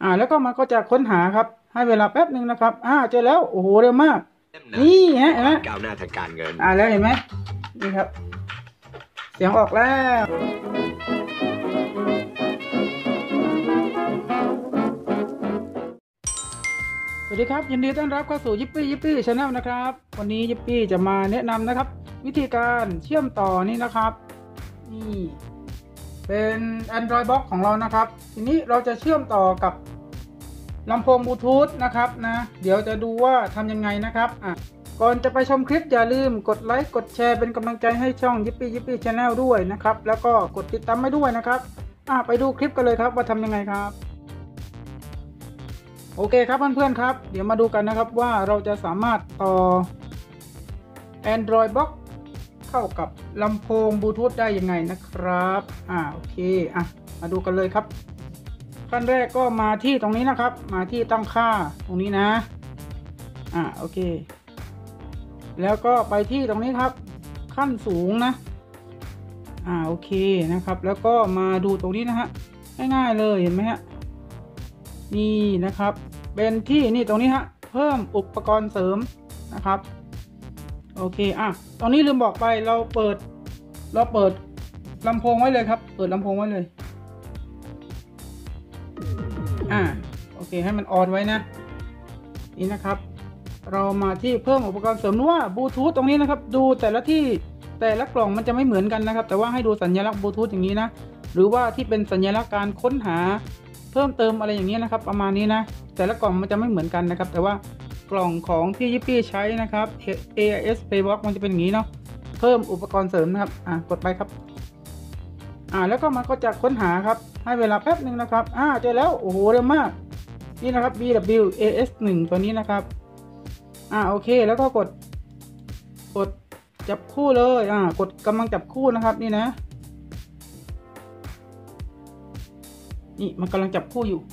แล้วก็มันก็จะค้นหาครับให้เวลาแป๊บหนึ่งนะครับเจอแล้วโอ้โหเร็วมากนี่ฮะเห็นไหมก้าวหน้าทางการเงินแล้วเห็นไหมนี่ครับเสียงออกแล้วสวัสดีครับยินดีต้อนรับเข้าสู่ยิปปี้ชาแนลนะครับวันนี้ยิปปี้จะมาแนะนำนะครับวิธีการเชื่อมต่อนี่นะครับนี่เป็น Android Box ของเรานะครับทีนี้เราจะเชื่อมต่อกับลำโพงบลูทูธนะครับเดี๋ยวจะดูว่าทำยังไงนะครับก่อนจะไปชมคลิปอย่าลืมกดไลค์กดแชร์เป็นกำลังใจให้ช่องยิปปี้ชาแนลด้วยนะครับแล้วก็กดติดตามให้ด้วยนะครับไปดูคลิปกันเลยครับว่าทำยังไงครับโอเคครับเพื่อนๆครับเดี๋ยวมาดูกันนะครับว่าเราจะสามารถต่อ Android Box เข้ากับลำโพงบลูทูธได้ยังไงนะครับโอเคมาดูกันเลยครับขั้นแรกก็มาที่ตรงนี้นะครับมาที่ตั้งค่าตรงนี้นะโอเคแล้วก็ไปที่ตรงนี้ครับขั้นสูงนะโอเคนะครับแล้วก็มาดูตรงนี้นะฮะง่ายๆเลยเห็นไหมฮะนี่นะครับเป็นที่นี่ตรงนี้ฮะเพิ่มอุปกรณ์เสริมนะครับโอเคตรงนี้ลืมบอกไปเราเปิดลำโพงไว้เลยครับเปิดลำโพงไว้เลยโอเคให้มันออนไว้นะนี่นะครับเรามาที่เพิ่มอุปกรณ์เสริมว่าบลูทูธตรงนี้นะครับดูแต่ละที่แต่ละกล่องมันจะไม่เหมือนกันนะครับแต่ว่าให้ดูสัญลักษณ์บลูทูธอย่างนี้นะหรือว่าที่เป็นสัญลักษณ์การค้นหาเพิ่มเติมอะไรอย่างนี้นะครับประมาณนี้นะแต่ละกล่องมันจะไม่เหมือนกันนะครับแต่ว่ากล่องของที่ยิปปี้ใช้นะครับ AIS Playbox มันจะเป็นอย่างนี้เนาะเพิ่มอุปกรณ์เสริมนะครับกดไปครับแล้วก็มันก็จะค้นหาครับให้เวลาแป๊บหนึ่งนะครับเจอแล้วโอ้โหเร็วมากนี่นะครับ BWAS1 ตัวนี้นะครับโอเคแล้วก็กดจับคู่เลยกดกำลังจับคู่นะครับนี่นะนี่มันกำลังจับคู่อยู่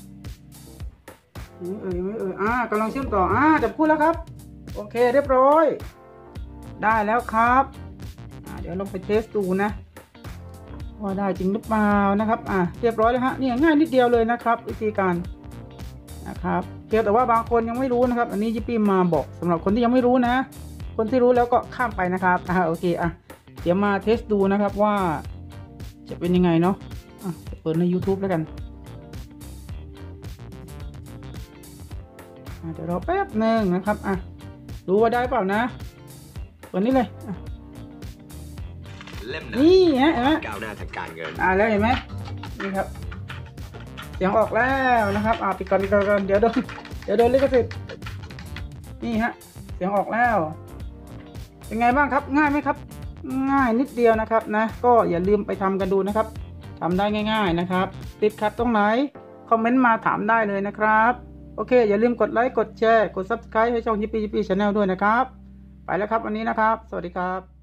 ไม่กำลังเชื่อมต่อจับคู่แล้วครับโอเคเรียบร้อยได้แล้วครับเดี๋ยวลองไปเทสดูนะว่าได้จริงหรือเปล่านะครับเรียบร้อยแล้วฮะนี่ง่ายนิดเดียวเลยนะครับวิธีการนะครับเพียงแต่ว่าบางคนยังไม่รู้นะครับอันนี้ยิปปี้มาบอกสำหรับคนที่ยังไม่รู้นะคนที่รู้แล้วก็ข้ามไปนะครับโอเคเดี๋ยวมาเทสดูนะครับว่าจะเป็นยังไงเนาะเปิดใน YouTube แล้วกันเดี๋ยวรอแป๊บหนึ่งนะครับดูว่าได้เปล่านะเปิดนี้เลยนี่ฮะเห็นไหมก้าวหน้าทางการเงินแล้วเห็นไหมนี่ครับเสียงออกแล้วนะครับปิดก่อนเดี๋ยวโดนลิขสิทธิ์นี่ฮะเสียงออกแล้วเป็นไงบ้างครับง่ายไหมครับง่ายนิดเดียวนะครับนะก็อย่าลืมไปทำกันดูนะครับทำได้ง่ายๆนะครับติดขัดตรงไหนคอมเมนต์มาถามได้เลยนะครับโอเคอย่าลืมกดไลค์กดแชร์กด Subscribe ให้ช่องยิปปี้ชาแนลด้วยนะครับไปแล้วครับวันนี้นะครับสวัสดีครับ